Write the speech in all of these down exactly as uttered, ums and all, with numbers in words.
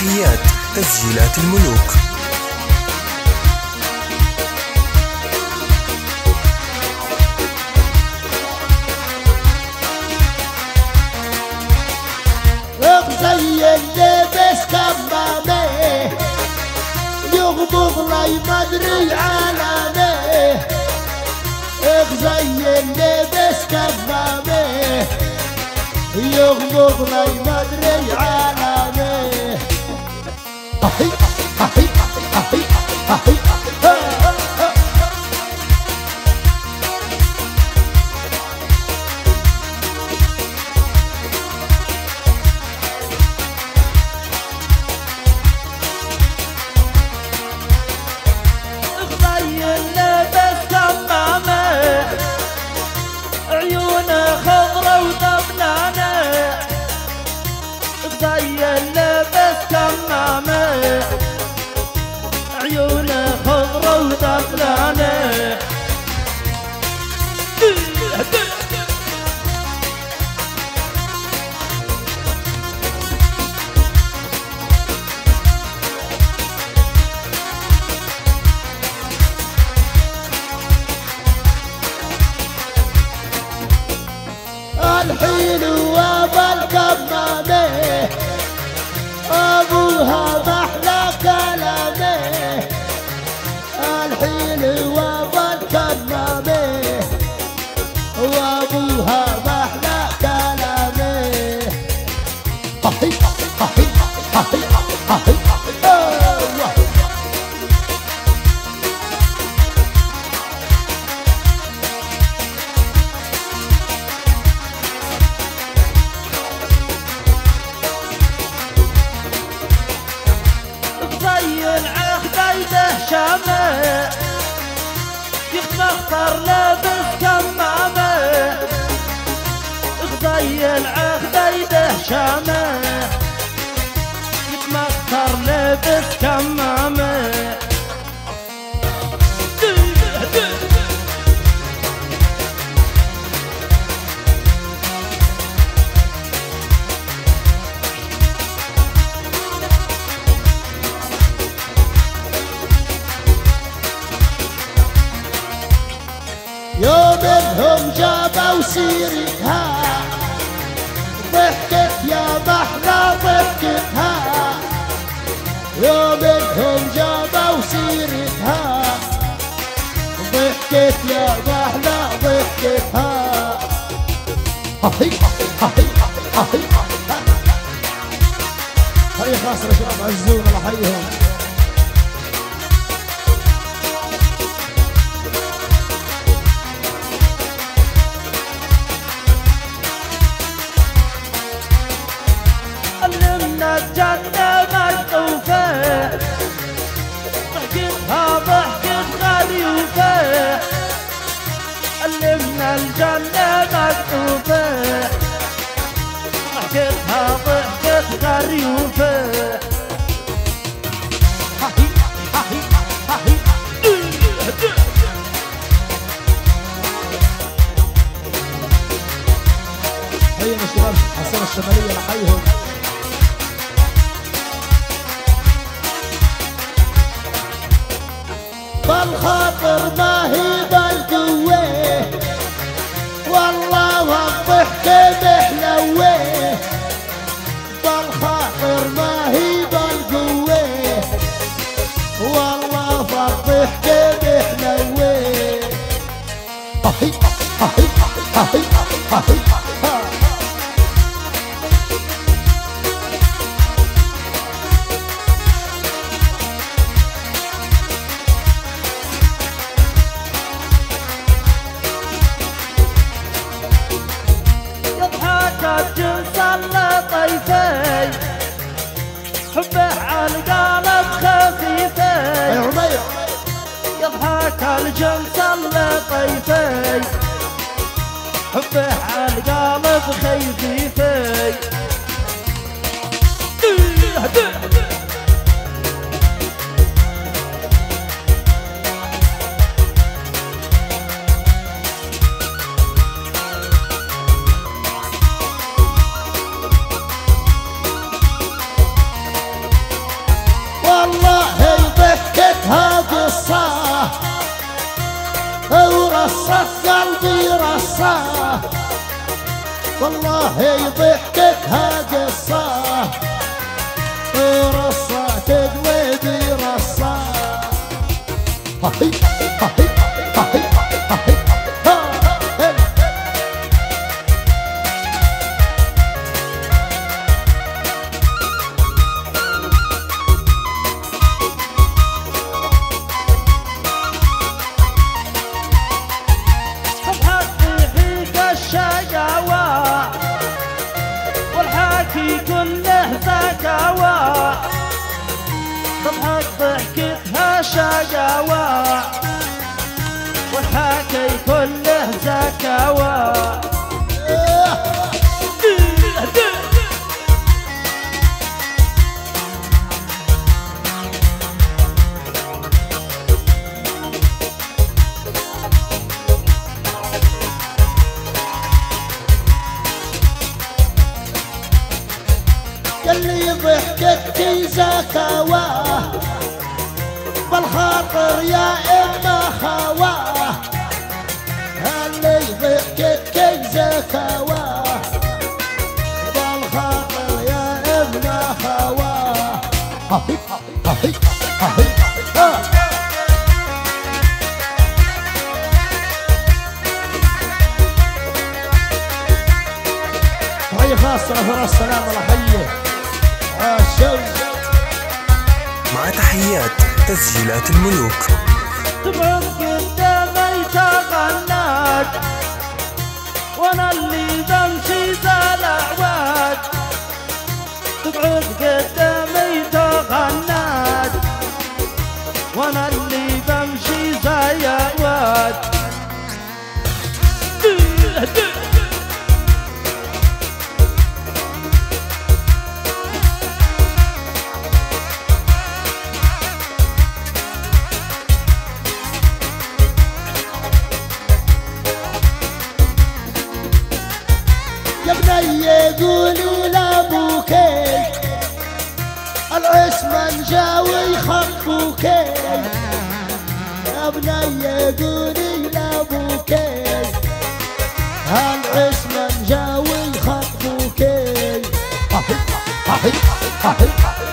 تحيات تسجيلات الملوك. زي اللبس كمامه يغبغ لي مدري علامه. زي اللبس كمامه يغبغ لي مدري علامه. أحي أحي أحي أحي زي اللبس كمامة عيونه خضرة ودبلانة. الحين وابا الكمامة أبوها محلى كلامه. الحين وابا الكمامة وأبوها محلى كلامه. أحي أحي أحي أحي شامة يخمختر لابس كمامة. زي العهديده شامة يخمختر لابس كمامة. يوم انهم جابوا سيرتها ضحكت يا محلى ضحكتها. يوم انهم جابوا سيرتها ضحكت يا محلى ضحكتها. أحي أحي أحي هاي خاصة شباب عزونا لحيهم. الجنة مكتوفة ضحكتها ضحكة غريوفة. علمنا الجنة مكتوفة ضحكتها ضحكة غريوفة. هاي هاي هاي حينا الشباب الحصيرة الشمالية لحيهم. بالخاطر ما هي بالقوة والله والضحكة محلوة. بالخاطر ما هي بالقوة والله والضحكة محلوة. أحي أحي أحي أحي الجنس اللطيفي حبه عالقالب خفيفي. يضحك الجنس اللطيفي حبه عالقالب خفيفي. ورصة قلبي رصاه والله ضحكتها قصاه ورصة تدوي برصاه هاي هاي هاي هاي كله زكاوى تضحك ضحكتها شقاوى والحكي كله زكاوى اللي ضحكتي زكاواه بالخاطر يا إما خواه اللي ضحكتي زكاواه بالخاطر يا إما خواه هاي هاي هاي هاي خاصة في السلام على حيه مع تحيات تسجيلات الملوك. تبعد قدامي تغنات وانا اللي بمشي ذا الاعواد تبعد قدامي تغنات وانا اللي بمشي ذا الاعواد يا بني قولي لابوكي العسمن جاوي خطبوكي يا بني قولي لابوكي العسمن جاوي خطبوكي هاي هاي هاي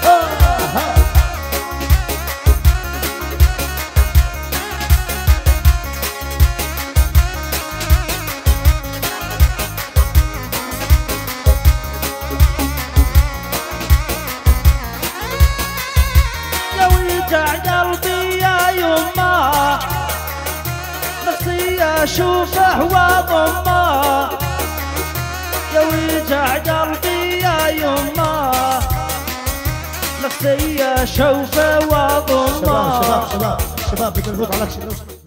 قلبي يا يما نفسي اشوفه واضمه يا وجع قلبي يا يما نفسي اشوفه واضمه شباب شباب شباب شباب بدنا نفوت على